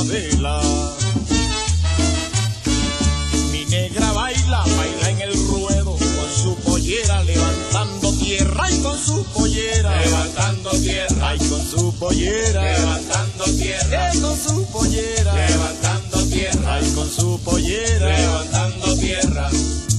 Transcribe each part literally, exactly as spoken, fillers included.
vela. Mi negra baila, baila en el ruedo, con su pollera levantando tierra, y con su pollera levantando tierra, ay, con su pollera levantando tierra, eh, con su pollera levantando tierra, ay, con su pollera levantando tierra.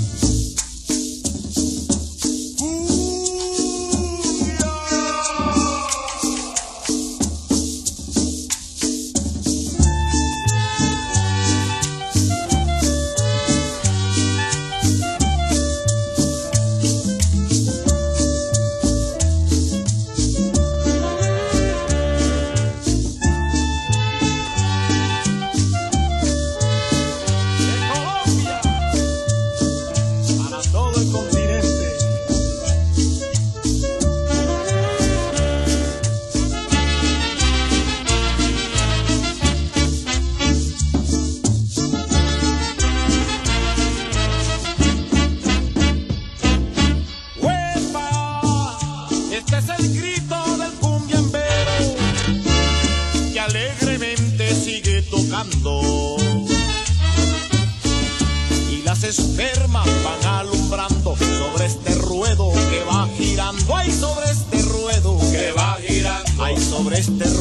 Este es el grito del cumbiambero que alegremente sigue tocando, y las espermas van alumbrando sobre este ruedo que va girando, ay, sobre este ruedo Que va girando, ay, sobre este